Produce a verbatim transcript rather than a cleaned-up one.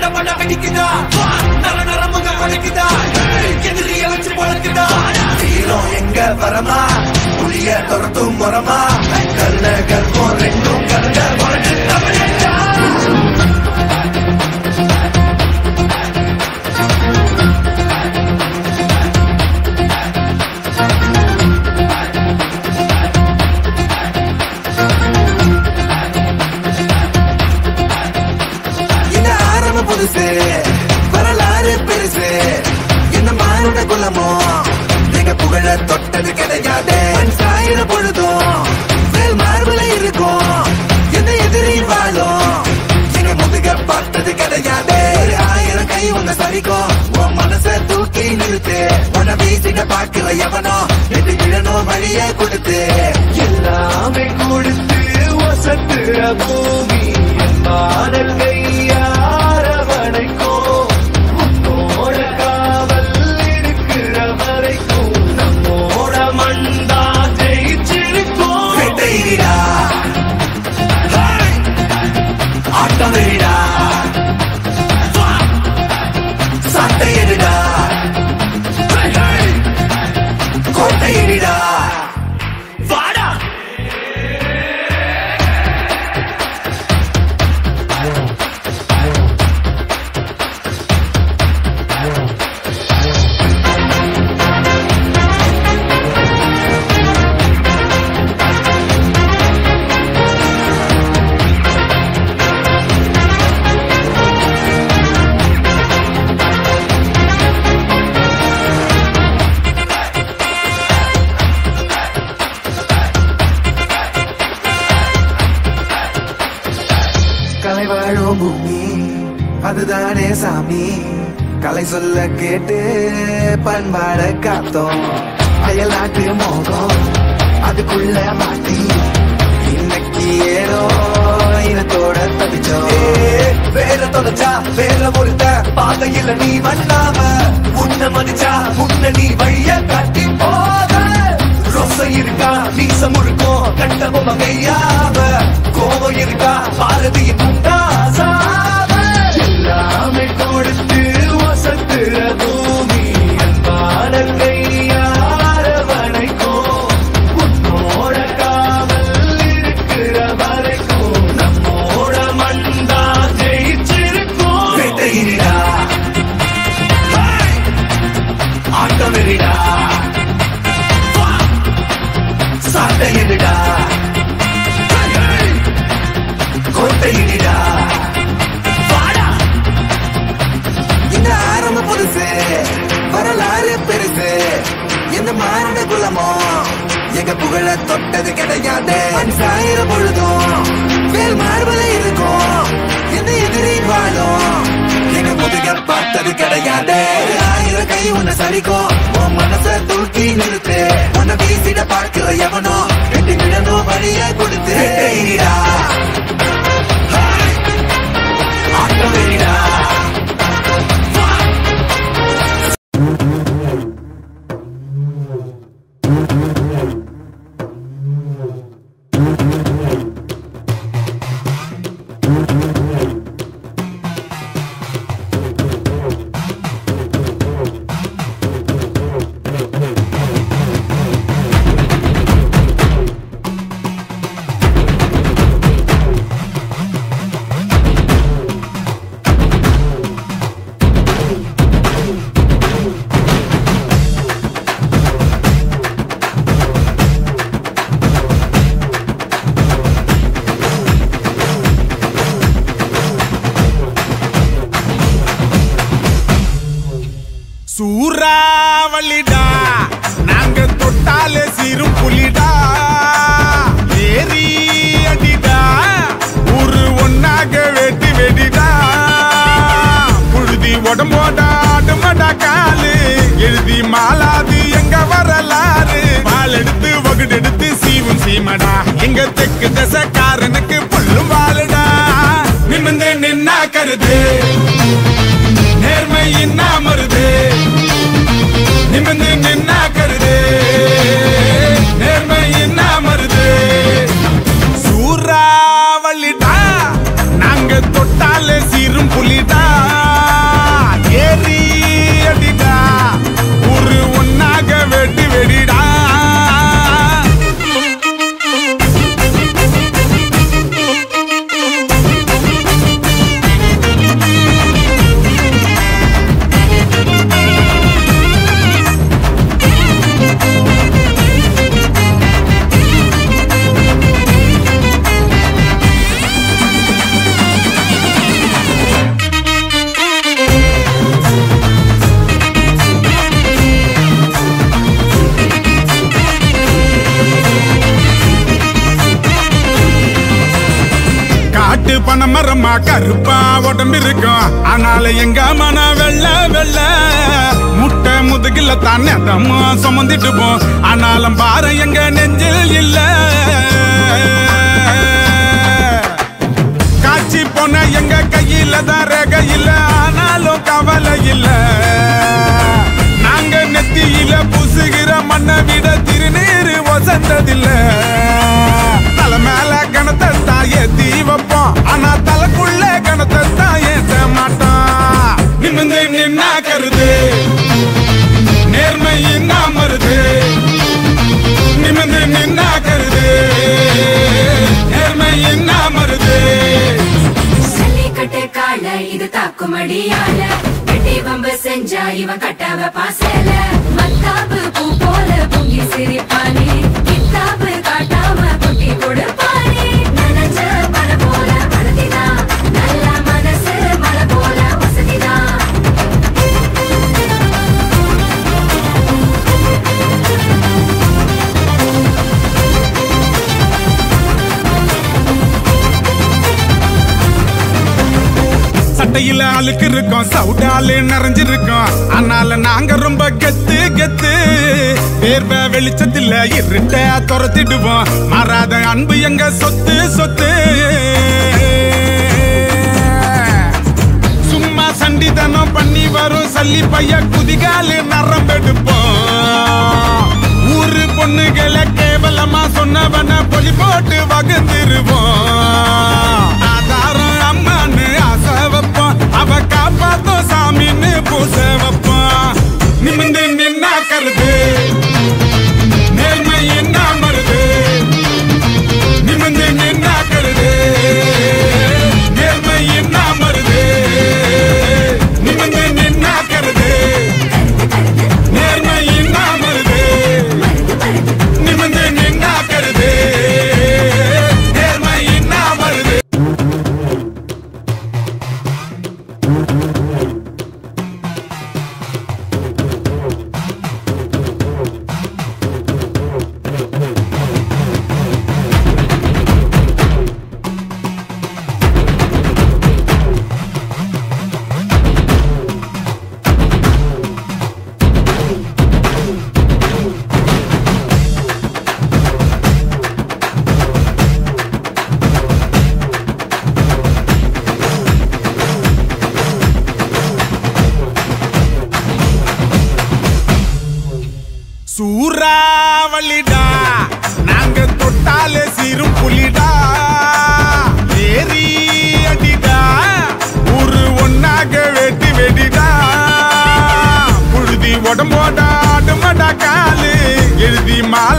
பண்ண வெடிக்குதா நர நரமுக வலிக்குதா எதிரிய வச்சு பழக்குதா தீரம் எங்க வரமா புளிய துரத்தும் மரமா கல்ல கர்ப்பம் ரெண்டும் கலந்த வாழ்க்கை தமிழா வரலாறு பெருசு என்ன மானுட குலமோ நீங்க புகழ தொட்டது கிடையாது சாயிர பொழுதும் வேல் மார்புல இருக்கும் எந்த எதிரி வாழும் நீங்க முதுக பார்த்தது கிடையாது ஆயிரம் கை உன்ன சரிக்கும் உன் மனச தூக்கி நிறுத்து உன்னை வீசிட பாக்குற எவனோ எது விழணும் வழிய கொடுத்து எல்லாமே கொடுத்து வசத்துற பூமி பாடல் கையா சட்டையிடா கோட்டையிடா வாடா பூமி அதுதானே சாமி கலை சொல்ல கேட்டு பண்பாட காத்தோம் அயல் நாட்டு மோகம் அதுக்குள்ள மாட்டி இன்னைக்கு ஏதோ இனத்தோட தவிச்சோம் வேற தொலைச்சா வேற ஒருத்த பாதையில நீ வண்ணாம உன்ன மதிச்சா உன்ன நீ வழிய காட்டி போக ரோசை இருக்கா மீசம் இருக்கும் கண்டபொம்ம கையாவ கோபம் இருக்கா பாரதியின் உண்டாசாவ எல்லாமே கொடுத்து வசத்துற பூமி பாடல் கையாரவனைக்கும் உன்னோட காவல் இருக்கிற வரைக்கும் நம்மோட மண்டா ஜெயிச்சிருக்கும் வேட்டையிடா ஆட்டமிடா சட்டையிடா கோட்டையிடா வாடா இந்த ஆரம்ப புதுசு வரலாறு பெருசு எந்த மானுட குலமோ எங்க புகழ தொட்டது கிடையாது சாயிர பொழுதும் வேல் மார்பல இருக்கும் எந்த எதிரி வாழும் எங்க முதுக பார்த்தது கிடையாது ஆயிரம் கை உன்னை சரிக்கும் உன் மனச தூக்கி நிறுத்து உன்னை வீசிட பார்க்கிற எவனோ எட்டு விழணும் வழிய கொடுத்து ஆட்டமிடா சூறாவளிடா நாங்க தொட்டாலே சீரும் புலிடா ஏறி அடிடா ஊரு ஒன்னாக வெட்டி வெடிடா புழுதி உடம்போட ஆடுமடா காலு எழுதி மாலாது எங்க வரலாறு பால் எடுத்து வகுடு எடுத்து சீவும் சீமடா எங்க தெற்கு தசக்காரனுக்கு புல்லும் வாழுடா நிமிந்து நின்னா கருது நேர்மை இன்னா மருது நிமிந்து நின்னா கருது நேர்மை இன்னா மருது சூறாவளிடா நாங்க தொட்டாலே சீரும் புலிடா காட்டு பணமரமா கருப்பா உடம்பு இருக்கும் ஆனால எங்க மன வெள்ள வெள்ள முட்டை முதுகில தானே தம்மா சுமந்துட்டு போ ஆனாலும் பாரு எங்க நெஞ்சில் இல்ல காட்சி போன எங்க கையில தான் ரேக இல்ல ஆனாலும் கவலை இல்ல நாங்க நெத்தியில பூசுகிற மண்ணை விட திருநீர் வசந்ததில்ல தலை மேல கணத்தை தான் ஏத்தி வைப்போம் ஆனா தலைக்குள்ள கணத்தை தான் ஏத்த மாட்டோம் நிமிந்து நின்னா கருது நேர்மை என்ன மருது நிமிந்து நின்னா கருது நேர்மை என்ன மருது கட்டு கால இது தாக்குமடியால கட்டி வம்பு செஞ்சா இவன் கட்டாவ பாசல மத்தாப்பு பூ போல பொங்கி சிரிப்பானே கித்தாப்பு காட்டாம குட்டி கொடுப்பானே நனஞ்ச பல போல படுத்திதான் நல்ல மனசு மலை போல வசதிதான் சட்டையில அழுக்கு இருக்கோம் சவுடாலு நிறைஞ்சிருக்கோம் ஆனால நாங்க ரொம்ப கெத்து கெத்து பேர்வ வெளிச்சத்துல இருட்ட துரத்திடுவோம் மாறாத அன்பு எங்க சொத்து சொத்து சும்மா சண்டிதனம் பண்ணி வரும் சல்லி பைய குதிகாலு நரம்பெடுப்போம் ஊரு பொண்ணுகளை கேவலமா சொன்னவன பொலி போட்டு வகுந்துருவோம் ஆதாரம் அம்மான்னு ஆசை வைப்போம் அவ காப்பாத்தோம் சாமின்னு பூச வைப்போம் நிமிந்து நின்னா கருது நேர்மை என்ன மருது நிமிந்து நின்னா கருது நேர்மை என்ன மருது நிமிந்து நின்னா கருது நேர்மை என்ன மருது நிமிந்து நின்னா கருது நேர்மை என்ன மருது சூறாவளிடா நாங்க தொட்டாலே சீரும் புலிடா ஏறி அடிடா ஊரு ஒன்னாக வெட்டி வெடிடா புழுதி உடம்போட ஆடுமடா காலு எழுதி மாலை